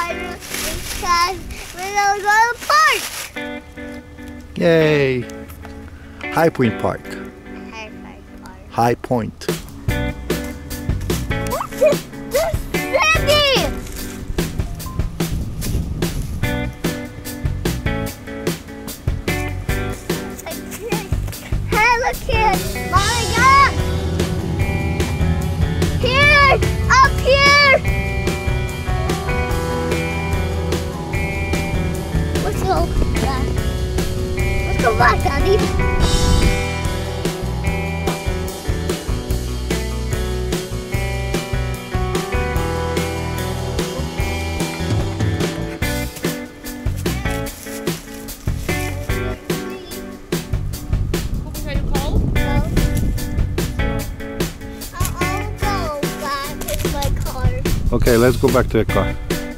because we're gonna go to the park. Yay! High Point Park. High High Point Park. Point. What's this city? Hey, look here. My God. Here, up here. Let's go back. Let's go back, Daddy. Okay, let's go back to the car.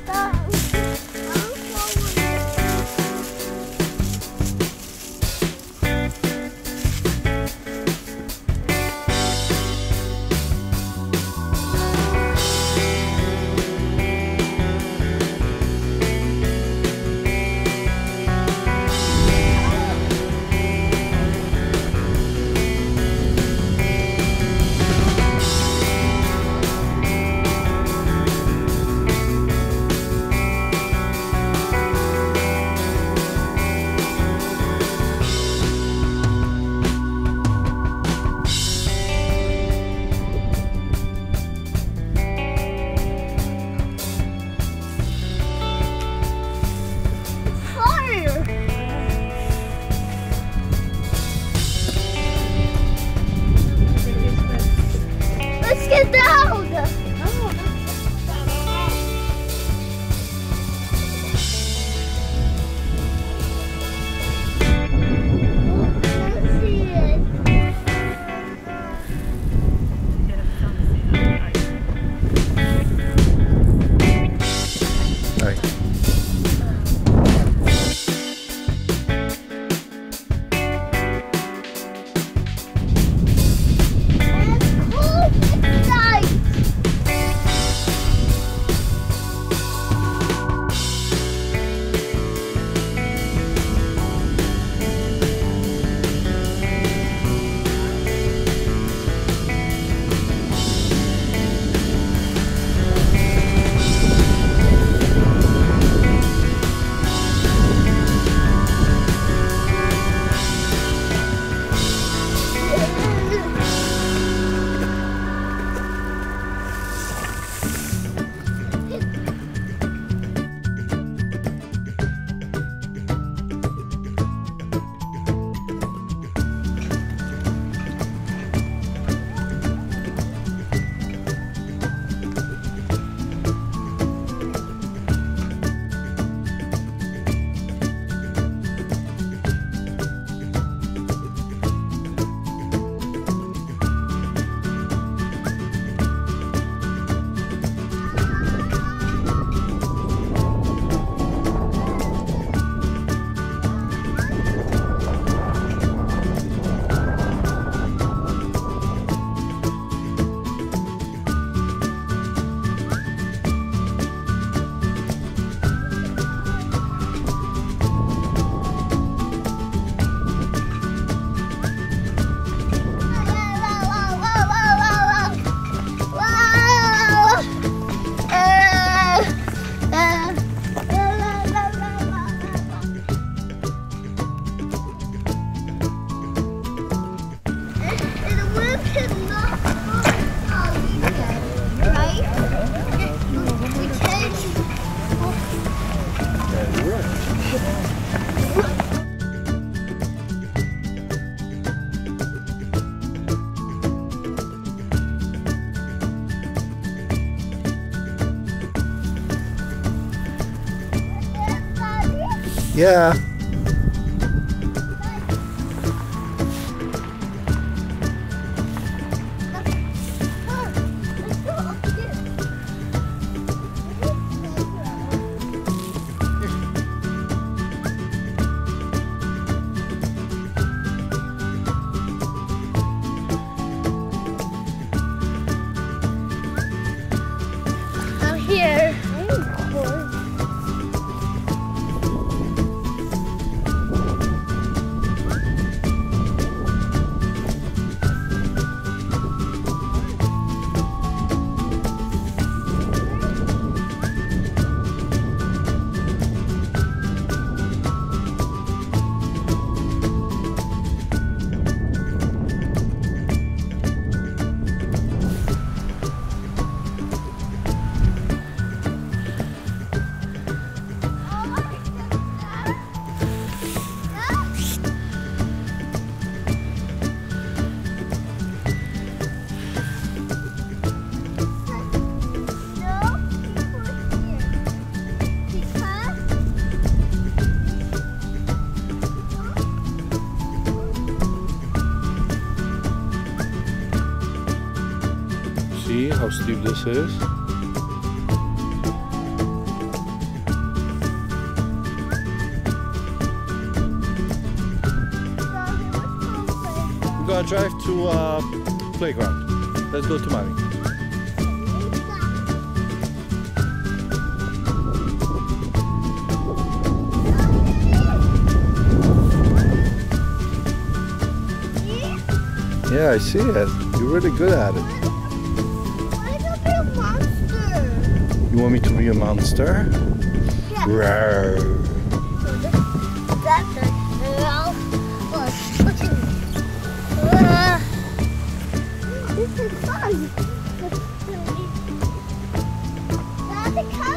Let's get down! Yeah. I'm here. how steep this is. We're gonna drive to playground. Let's go to mommy. Yeah, I see it. You're really good at it. Why is it a monster? You want me to be a monster? Yeah. Rawr. That's the this is fun. That's a